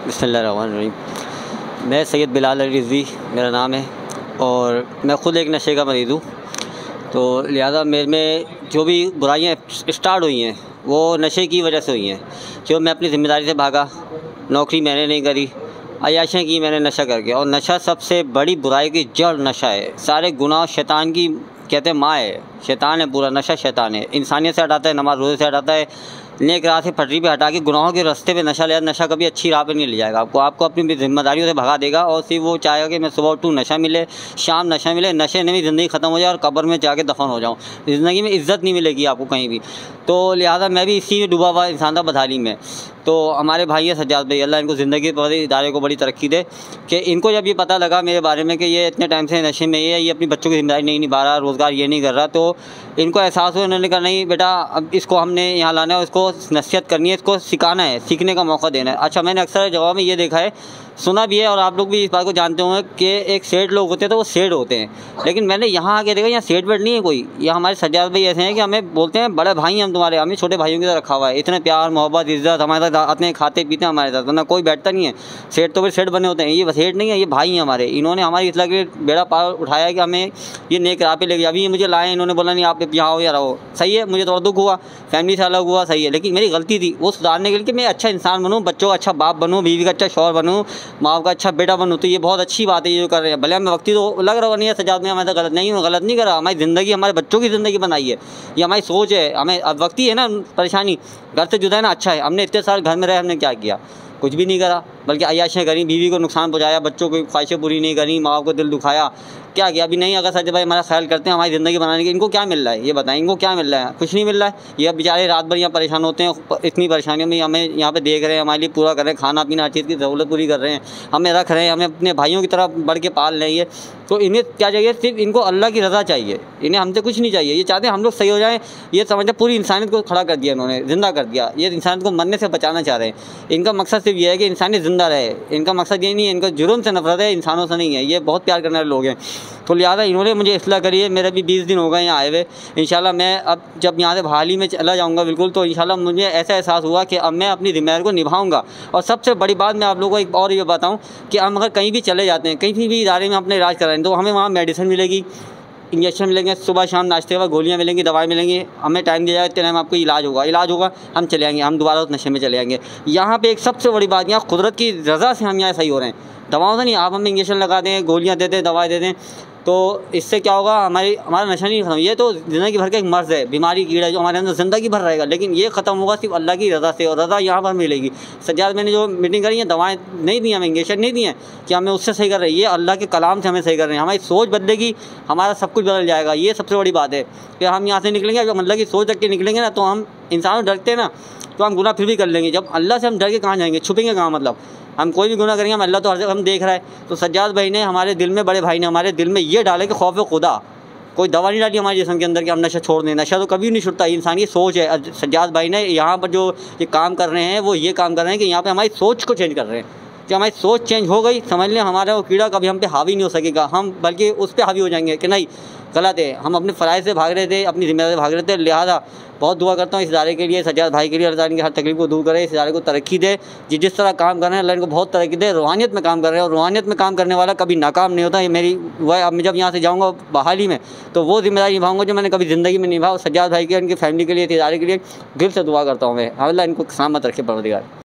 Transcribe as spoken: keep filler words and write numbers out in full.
बिस्मिल्लाहिर्रहमानिर्रहीम। मैं सैयद बिलाल अली रिज़वी मेरा नाम है और मैं ख़ुद एक नशे का मरीज़ हूँ। तो लिहाजा मेरे में जो भी बुराइयाँ स्टार्ट हुई हैं वो नशे की वजह से हुई हैं। जो मैं अपनी ज़िम्मेदारी से भागा, नौकरी मैंने नहीं करी, अय्याशियाँ की मैंने नशा करके। और नशा सबसे बड़ी बुराई की जड़ नशा है। सारे गुनाह शैतान की कहते हैं माँ है, शैतान है पूरा। नशा शैतान है, इंसानियत से हटाता है, नमाज रोज़े से हटाता है, नेक राह से पटरी पे हटा के गुनाहों के रास्ते पे नशा ले। नशा कभी अच्छी राह पे नहीं ले जाएगा आपको आपको अपनी जिम्मेदारियों से भगा देगा। और सिर्फ वो चाहेगा कि मैं सुबह उठूँ, नशा मिले, शाम नशा मिले, नशे में ज़िंदगी ख़त्म हो जाए और कब्र में जाके दफन हो जाऊँ। ज़िंदगी में इज़्ज़त नहीं मिलेगी आपको कहीं भी। तो लिहाजा मैं भी इसी में डूबा हुआ इंसान था बदहाली में। तो हमारे भाई है सज्जाद भाई, अल्लाह इनको ज़िंदगी पर इदारे को बड़ी तरक्की दे, कि इनको जब ये पता लगा मेरे बारे में कि ये इतने टाइम से नशे में ये ये अपनी बच्चों की ज़िम्मेदारी नहीं निभा रहा, रोज़गार ये नहीं कर रहा, तो इनको एहसास हुआ। उन्होंने कहा नहीं बेटा, अब इसको हमने यहाँ लाना है, इसको नसीहत करनी है, इसको सिखाना है, सीखने का मौका देना है। अच्छा, मैंने अक्सर जवाब में ये देखा है, सुना भी है और आप लोग भी इस बात को जानते होंगे कि एक सेठ लोग होते हैं तो वो सेठ होते हैं। लेकिन मैंने यहाँ आके देखा यहाँ सेठ वेठ नहीं है कोई। यहाँ हमारे सज्जाद भाई ऐसे हैं कि हमें बोलते हैं बड़े भाई हैं हम तुम्हारे, हमें छोटे भाइयों की तरह रखा हुआ है। इतने प्यार मोहब्बत इज़्ज़त हमारे साथ आते हैं, खाते पीते हैं हमारे साथ, वरना कोई बैठता नहीं है। सेठ तो फिर सेठ बने होते हैं, ये सेठ नहीं है, ये भाई हैं हमारे। इन्होंने हमारी इस्लाह के बेड़ा पार उठाया है कि हमें ये नेक राह पे लेके। अभी ये मुझे लाए, इन्होंने बोला नहीं आप यहाँ हो या रहो, सही है। मुझे थोड़ा दुख हुआ, फैमिली से अलग हुआ, सही है, लेकिन मेरी गलती थी वो सुधारने के लिए कि मैं अच्छा इंसान बनूँ, बच्चों का अच्छा बाप बनूँ, बीवी का अच्छा शौहर बनूँ, माँ का अच्छा बेटा बनूँ। तो ये बहुत अच्छी बात है ये जो कर रहे हैं। भले हमें वक्ती तो लग रहा नहीं है सजाद में, हमारे गलत नहीं हूँ, गलत नहीं करा। हमारी ज़िंदगी हमारे बच्चों की ज़िंदगी बनाई है, ये हमारी सोच है। हमें अब वक्ती है ना परेशानी, घर से जुदा है ना, अच्छा है। हमने इतने साल घर में रहे, हमने क्या किया? कुछ भी नहीं करा, बल्कि अय्याशियाँ करी, बीवी को नुकसान पहुँचाया, बच्चों की ख्वाहिशें पूरी नहीं करी, माँ को दिल दुखाया, क्या किया? अभी नहीं, अगर सच भाई हमारा ख्याल करते हैं हमारी ज़िंदगी बनाने की, इनको क्या मिल रहा है ये बताएं? इनको क्या मिल रहा है? कुछ नहीं मिल रहा है। ये अब बेचारे रात भर यहाँ परेशान होते हैं, इतनी परेशानियों में हमें यहाँ पे देख रहे हैं, हमारे लिए पूरा कर रहे हैं, खाना पीना हर चीज़ की ज़रूरत पूरी कर रहे हैं, हमें रख रहे हैं, हमें अपने भाइयों की तरह बढ़ के पाल रहे हैं। तो इन्हें क्या चाहिए? सिर्फ इनको अल्लाह की रज़ा चाहिए, इन्हें हमसे कुछ नहीं चाहिए। ये चाहते हैं हम लोग सही हो जाएँ। ये समझते पूरी इंसानियत को खड़ा कर दिया इन्होंने, ज़िंदा कर दिया। ये इंसानियत को मरने से बचाना चाह रहे हैं। इनका मकसद सिर्फ ये है कि इंसानियत ज़िंदा रहे। इनका मकसद ये नहीं है, इनका जुर्म से नफरत है, इंसानों से नहीं है। ये बहुत प्यार करने वाले लोग हैं। तो लिहाजा इन्होंने मुझे इस्लाह करी है। मेरे भी बीस दिन हो गए यहाँ आए हुए। इंशाल्लाह मैं अब जब यहाँ से बहाली में चला जाऊँगा बिल्कुल, तो इंशाल्लाह मुझे ऐसा एहसास हुआ कि अब मैं अपनी ज़िम्मेदारी को निभाऊँगा। और सबसे बड़ी बात मैं आप लोगों को एक और ये बताऊँ कि हम अगर कहीं भी चले जाते हैं, कहीं भी इदारे में अपने इलाज कराएं, तो हमें वहाँ मेडिसिन मिलेगी, इंजेक्शन मिलेंगे, सुबह शाम नाश्ते के बाद गोलियाँ मिलेंगी, दवाई मिलेंगी, हमें टाइम दिया जाएगा, इतने टाइम आपको इलाज होगा, इलाज होगा, हम चले आएंगे, हम दोबारा उस नशे में चले आएंगे। यहाँ पे एक सबसे बड़ी बात, यहाँ कुदरत की रज़ा से हम यहाँ सही हो रहे हैं, दवाओं से नहीं। आप हमें इंजेक्शन लगा दें, गोलियाँ दे दें, दवाई दे दें, तो इससे क्या होगा? हमारी हमारा नशा नहीं खत्म। ये तो ज़िंदगी भर का एक मर्ज़ है, बीमारी कीड़ा जो हमारे अंदर ज़िंदगी भर रहेगा, लेकिन ये ख़त्म होगा सिर्फ अल्लाह की रज़ा से, और रज़ा यहाँ पर मिलेगी। सज्जाद मैंने जो मीटिंग करी है, दवाएं नहीं दी हमें, इंजेक्शन नहीं दिए कि हमें उससे सही कर रहे हैं, ये अल्लाह के कलाम से हमें सही कर रहे हैं। हमारी सोच बदलेगी, हमारा सब कुछ बदल जाएगा। ये सबसे बड़ी बात है कि हम यहाँ से निकलेंगे, जब अल्लाह की सोच रख के निकलेंगे ना, तो हम इंसान डरते हैं ना, तो हम गुनाह फिर भी कर लेंगे। जब अल्लाह से हम डर के कहाँ जाएंगे? छुपेंगे कहाँ? मतलब हम कोई भी गुनाह करेंगे, हम अल्लाह तो हर जगह हम देख रहा है। तो सज्जाद भाई ने हमारे दिल में, बड़े भाई ने हमारे दिल में ये डाले कि खौफ खुदा, कोई दवा नहीं डाली हमारे जिस्म के अंदर कि हम नशा छोड़ दें। नशा तो कभी नहीं छुटता, इंसानी सोच है। सज्जाद भाई ने यहाँ पर जो ये काम कर रहे हैं, वो ये काम कर रहे हैं कि यहाँ पे हमारी सोच को चेंज कर रहे हैं। कि हमारी सोच चेंज हो गई, समझ लें हमारा वो कीड़ा कभी हम पे हावी नहीं हो सकेगा, हम बल्कि उस पर हावी हो जाएंगे कि नहीं गलत है। हम अपने फ़राइज़ से भाग रहे थे, अपनी ज़िम्मेदारी से भाग रहे थे। लिहाजा बहुत दुआ करता हूँ इस इदारे के लिए, सज्जाद भाई के लिए, अल्लाह इनकी हर तकलीफ को दूर करे, इस इदारे को तरक्की दे। जिस जिस तरह काम कर रहे हैं अल्लाह इनको बहुत तरक्की दे। रूहानियत में काम कर रहे हैं, और रूहानियत में काम करने वाला कभी नाकाम नहीं होता। ये मेरी वह, अब मैं जब यहाँ से जाऊँगा बहाली में, तो वो जिम्मेदारी निभाऊँगा जो मैंने कभी ज़िंदगी में निभाया। सज्जाद भाई के, उनकी फैमिली के लिए, इस इदारे के लिए दिल से दुआ करता हूँ मैं, अल्लाह इनको सलामत रखे परवरदिगार।